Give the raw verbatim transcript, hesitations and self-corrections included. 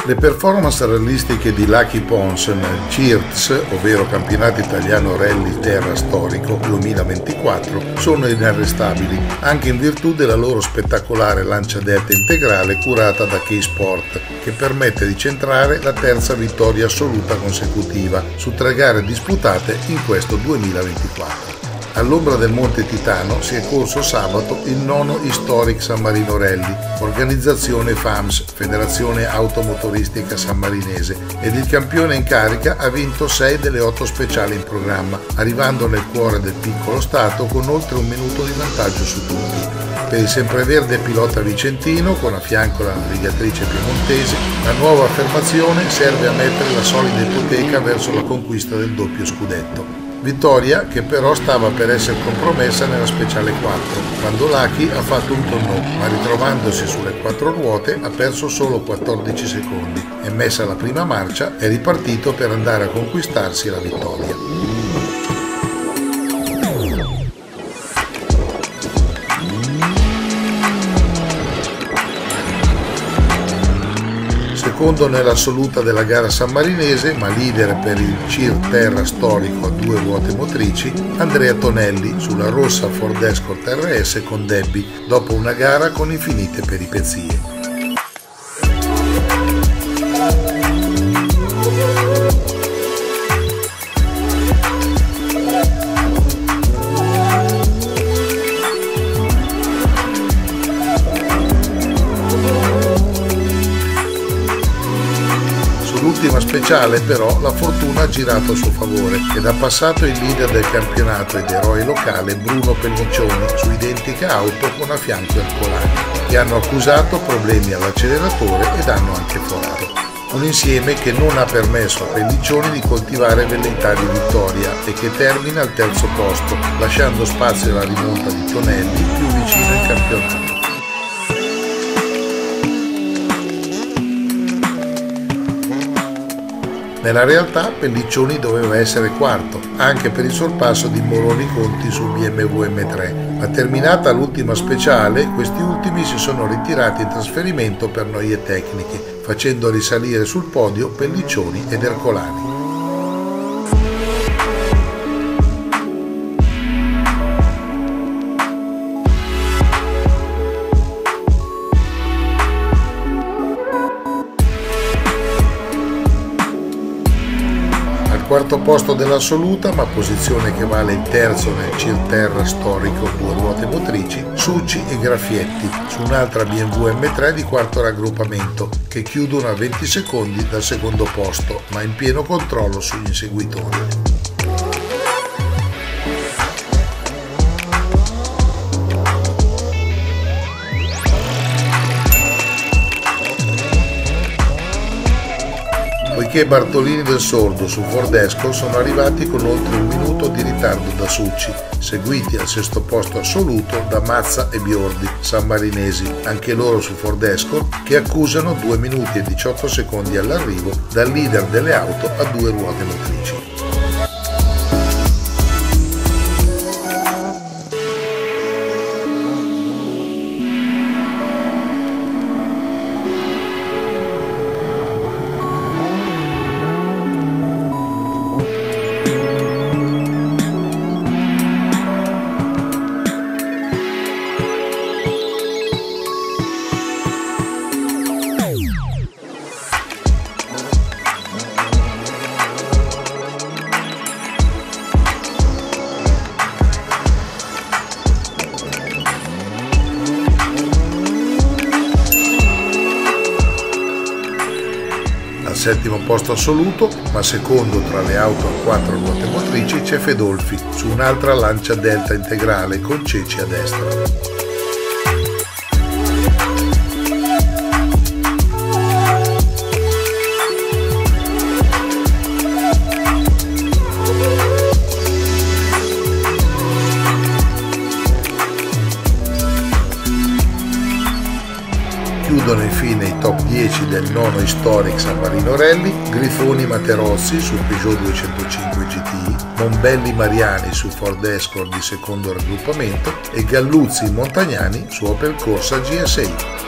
Le performance rallistiche di Lucky Pons nel C I R T S, ovvero Campionato Italiano Rally Terra Storico duemilaventiquattro, sono inarrestabili, anche in virtù della loro spettacolare lancia delta integrale curata da K-Sport, che permette di centrare la terza vittoria assoluta consecutiva su tre gare disputate in questo duemilaventiquattro. All'ombra del Monte Titano si è corso sabato il nono Historic San Marino Rally, organizzazione F A M S, Federazione Automotoristica Sammarinese, ed il campione in carica ha vinto sei delle otto speciali in programma, arrivando nel cuore del piccolo stato con oltre un minuto di vantaggio su tutti. Per il sempreverde pilota vicentino, con a fianco la navigatrice piemontese, la nuova affermazione serve a mettere la solida ipoteca verso la conquista del doppio scudetto. Vittoria che però stava per essere compromessa nella speciale quattro, quando Lucky ha fatto un tonneau, ma ritrovandosi sulle quattro ruote ha perso solo quattordici secondi e, messa la prima marcia, è ripartito per andare a conquistarsi la vittoria. Secondo nell'assoluta della gara sammarinese, ma leader per il C I R Terra Storico a due ruote motrici, Andrea Tonelli sulla rossa Ford Escort R S con Debbie, dopo una gara con infinite peripezie. L'ultima speciale però la fortuna ha girato a suo favore ed ha passato il leader del campionato ed eroe locale Bruno Pelliccioni su identica auto con a fianco Ercolani, che hanno accusato problemi all'acceleratore ed hanno anche forato. Un insieme che non ha permesso a Pelliccioni di coltivare velleità di vittoria e che termina al terzo posto, lasciando spazio alla rimonta di Tonelli più vicino in campionato. Nella realtà Pelliccioni doveva essere quarto, anche per il sorpasso di Moroni Conti sul B M W M tre, ma terminata l'ultima speciale, questi ultimi si sono ritirati in trasferimento per noie tecniche, facendo risalire sul podio Pelliccioni ed Ercolani. Quarto posto dell'assoluta, ma posizione che vale il terzo nel C I R Terra Storico due ruote motrici, Succi e Graffietti su un'altra B M W M tre di quarto raggruppamento, che chiudono a venti secondi dal secondo posto, ma in pieno controllo sugli inseguitori. Poiché Bartolini del Sordo su Ford Escort sono arrivati con oltre un minuto di ritardo da Succi, seguiti al sesto posto assoluto da Mazza e Biordi, sammarinesi, anche loro su Ford Escort, che accusano due minuti e diciotto secondi all'arrivo dal leader delle auto a due ruote motrici. Settimo posto assoluto, ma secondo tra le auto a quattro ruote motrici c'è Fedolfi su un'altra lancia delta integrale con ceci a destra. Chiudono infine i top dieci del nono Historic San Marino Rally, Grifoni Materozzi su Peugeot duecentocinque G T I, Mombelli Mariani su Ford Escort di secondo raggruppamento e Galluzzi Montagnani su Opel Corsa G S I.